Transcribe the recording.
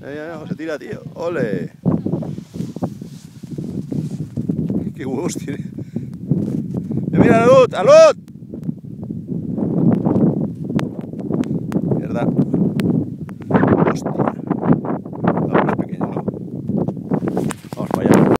Mira, se tira, tío. ¡Ole! ¡Qué huevos tiene! ¡Mira, Alut! ¡Alut!